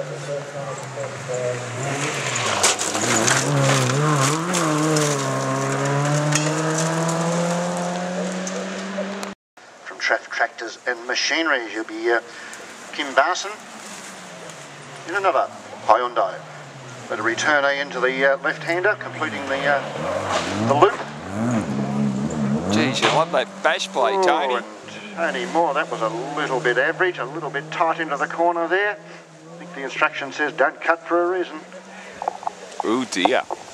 From Tractors and Machinery, you'll be Kim Barson in another Hyundai. But a return into the left-hander, completing the loop. Geez, you love that bash play, Tony. And Tony Moore, that was a little bit average, a little bit tight into the corner there. I think the instruction says don't cut for a reason. Oh dear.